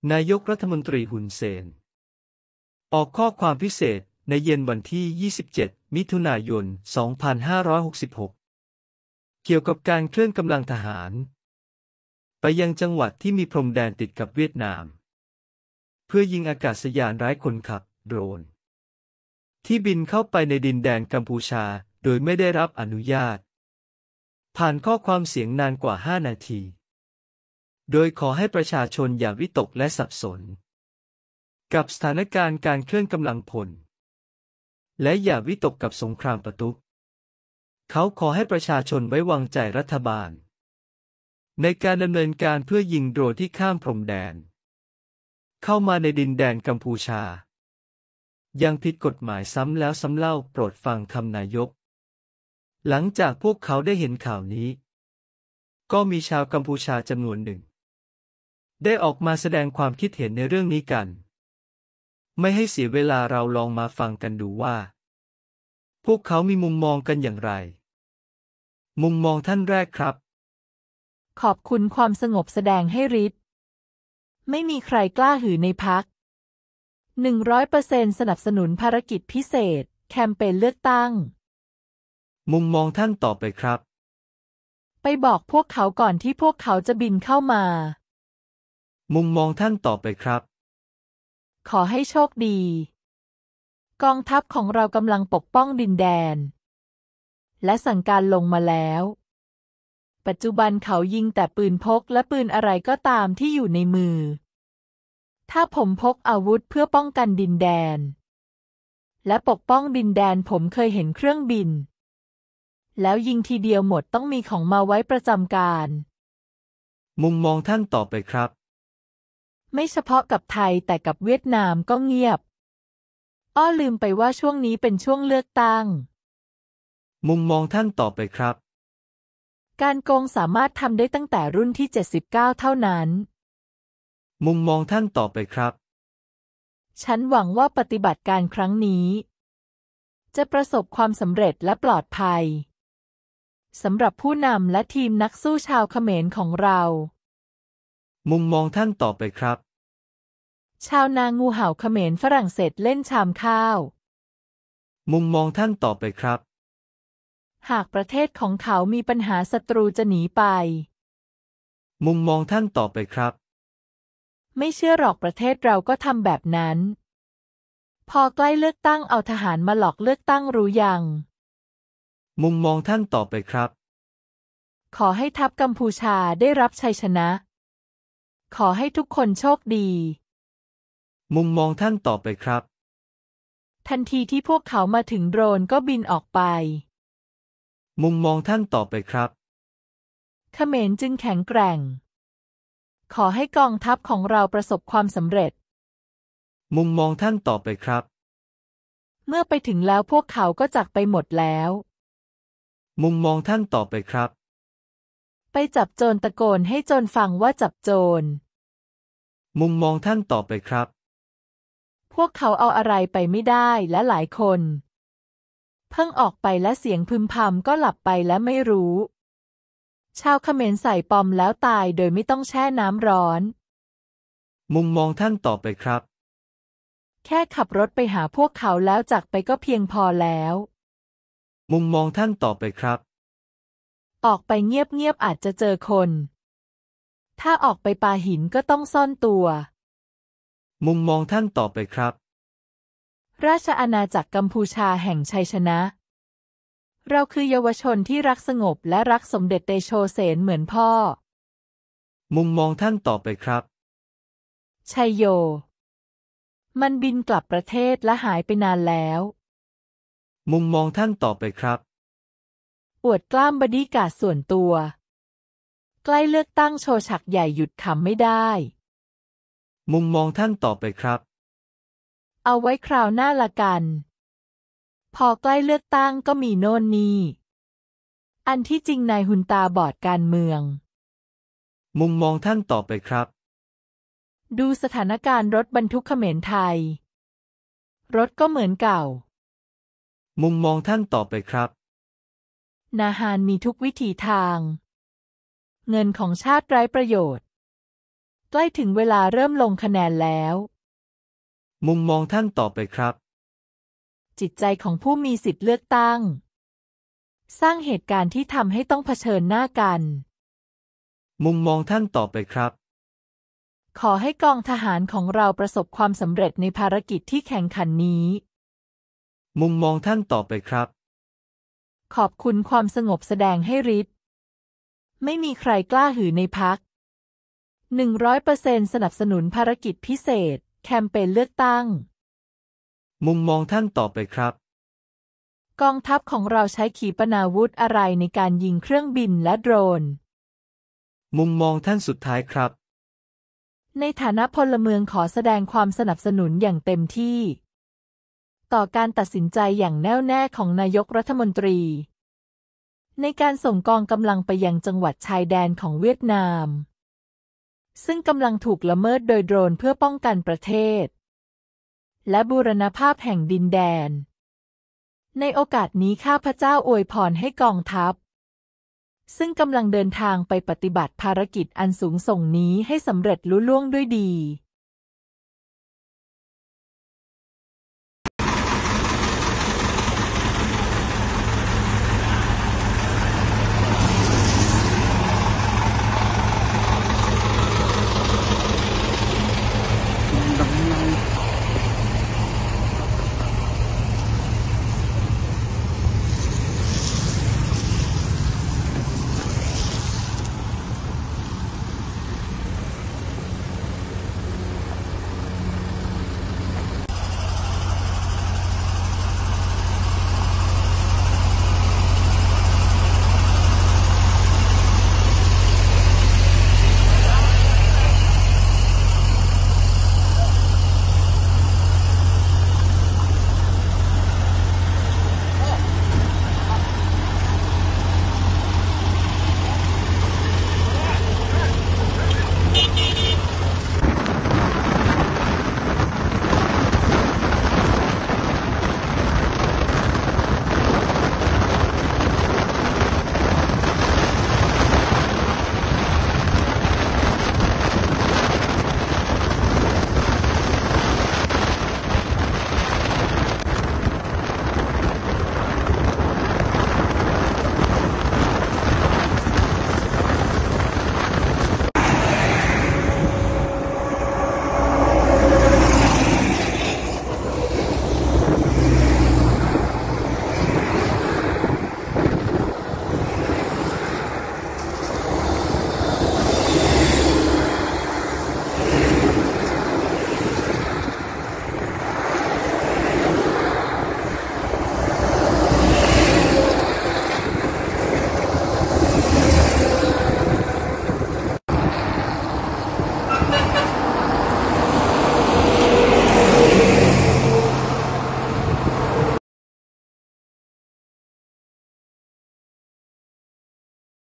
นายกรัฐมนตรีฮุนเซนออกข้อความพิเศษในเย็นวันที่ 27 มิถุนายน 2566 เกี่ยวกับการเคลื่อนกำลังทหารไปยังจังหวัดที่มีพรมแดนติดกับเวียดนามเพื่อยิงอากาศยานไร้คนขับโดรนที่บินเข้าไปในดินแดนกัมพูชาโดยไม่ได้รับอนุญาตผ่านข้อความเสียงนานกว่า 5 นาทีโดยขอให้ประชาชนอย่าวิตกและสับสนกับสถานการณ์การเคลื่อนกำลังพลและอย่าวิตกกับสงครามปะทุเขาขอให้ประชาชนไว้วางใจรัฐบาลในการดำเนินการเพื่อยิงโดรนที่ข้ามพรมแดนเข้ามาในดินแดนกัมพูชายังผิดกฎหมายซ้ำแล้วซ้ำเล่าโปรดฟังคำนายกหลังจากพวกเขาได้เห็นข่าวนี้ก็มีชาวกัมพูชาจำนวนหนึ่งได้ออกมาแสดงความคิดเห็นในเรื่องนี้กันไม่ให้เสียเวลาเราลองมาฟังกันดูว่าพวกเขามีมุมมองกันอย่างไรมุมมองท่านแรกครับขอบคุณความสงบแสดงให้ฤทธิ์ไม่มีใครกล้าหือในพรรค 100% สนับสนุนภารกิจพิเศษแคมเปญเลือกตั้งมุมมองท่านต่อไปครับไปบอกพวกเขาก่อนที่พวกเขาจะบินเข้ามามุมมองท่านต่อไปครับขอให้โชคดีกองทัพของเรากำลังปกป้องดินแดนและสั่งการลงมาแล้วปัจจุบันเขายิงแต่ปืนพกและปืนอะไรก็ตามที่อยู่ในมือถ้าผมพกอาวุธเพื่อป้องกันดินแดนและปกป้องดินแดนผมเคยเห็นเครื่องบินแล้วยิงทีเดียวหมดต้องมีของมาไว้ประจำการมุมมองท่านต่อไปครับไม่เฉพาะกับไทยแต่กับเวียดนามก็เงียบลืมไปว่าช่วงนี้เป็นช่วงเลือกตั้งมุมมองท่านต่อไปครับการโกงสามารถทำได้ตั้งแต่รุ่นที่ 79 เท่านั้นมุมมองท่านต่อไปครับฉันหวังว่าปฏิบัติการครั้งนี้จะประสบความสำเร็จและปลอดภัยสำหรับผู้นำและทีมนักสู้ชาวเขมรของเรามุมมองท่านต่อไปครับชาวนางูเห่าเขมรฝรั่งเศสเล่นชามข้าวมุมมองท่านต่อไปครับหากประเทศของเขามีปัญหาศัตรูจะหนีไปมุมมองท่านต่อไปครับไม่เชื่อหรอกประเทศเราก็ทำแบบนั้นพอใกล้เลือกตั้งเอาทหารมาหลอกเลือกตั้งรู้ยังมุมมองท่านต่อไปครับขอให้ทัพกัมพูชาได้รับชัยชนะขอให้ทุกคนโชคดีมุมมองท่านต่อไปครับทันทีที่พวกเขามาถึงโดรนก็บินออกไปมุมมองท่านต่อไปครับเขมรจึงแข็งแกร่งขอให้กองทัพของเราประสบความสำเร็จมุมมองท่านต่อไปครับเมื่อไปถึงแล้วพวกเขาก็จากไปหมดแล้วมุมมองท่านต่อไปครับไปจับโจรตะโกนให้โจรฟังว่าจับโจรมุมมองท่านต่อไปครับพวกเขาเอาอะไรไปไม่ได้และหลายคนเพิ่งออกไปและเสียงพึมพำก็หลับไปและไม่รู้ชาวเขมรใส่ปอมแล้วตายโดยไม่ต้องแช่น้ำร้อนมุมมองท่านต่อไปครับแค่ขับรถไปหาพวกเขาแล้วจากไปก็เพียงพอแล้วมุมมองท่านต่อไปครับออกไปเงียบๆอาจจะเจอคนถ้าออกไปปาหินก็ต้องซ่อนตัวมุมมองท่านต่อไปครับราชอาณาจักรกัมพูชาแห่งชัยชนะเราคือเยาวชนที่รักสงบและรักสมเด็จเตโชเสนเหมือนพ่อมุมมองท่านต่อไปครับชัยโยมันบินกลับประเทศและหายไปนานแล้วมุมมองท่านต่อไปครับอวดกล้ามบอดี้การ์ดส่วนตัวใกล้เลือกตั้งโชว์ฉากใหญ่หยุดขำไม่ได้มุมมองท่านต่อไปครับเอาไว้คราวหน้าละกันพอใกล้เลือกตั้งก็มีโน่นนี่อันที่จริงนายหุนตาบอดการเมืองมุมมองท่านต่อไปครับดูสถานการณ์รถบรรทุกเขมรไทยรถก็เหมือนเก่ามุมมองท่านต่อไปครับนาฮานมีทุกวิถีทางเงินของชาติไร้ประโยชน์ใกล้ถึงเวลาเริ่มลงคะแนนแล้วมุมมองท่านต่อไปครับจิตใจของผู้มีสิทธิ์เลือกตั้ง สร้างเหตุการณ์ที่ทำให้ต้องเผชิญหน้ากันมุมมองท่านต่อไปครับขอให้กองทหารของเราประสบความสำเร็จในภารกิจที่แข่งขันนี้มุมมองท่านต่อไปครับขอบคุณความสงบแสดงให้ฤทธิ์ไม่มีใครกล้าหือในพรรค 100% สนับสนุนภารกิจพิเศษ แคมเปญเลือกตั้งมุมมองท่านต่อไปครับกองทัพของเราใช้ขีปนาวุธอะไรในการยิงเครื่องบินและโดรนมุมมองท่านสุดท้ายครับในฐานะพลเมืองขอแสดงความสนับสนุนอย่างเต็มที่ ต่อการตัดสินใจอย่างแน่วแน่ของนายกรัฐมนตรี ในการส่งกองกำลังไปยังจังหวัดชายแดนของเวียดนาม ซึ่งกำลังถูกละเมิดโดยโดรนเพื่อป้องกันประเทศ และบูรณภาพแห่งดินแดน ในโอกาสนี้ข้าพเจ้าอวยพรให้กองทัพ ซึ่งกำลังเดินทางไปปฏิบัติภารกิจอันสูงส่งนี้ให้สำเร็จลุล่วงด้วยดี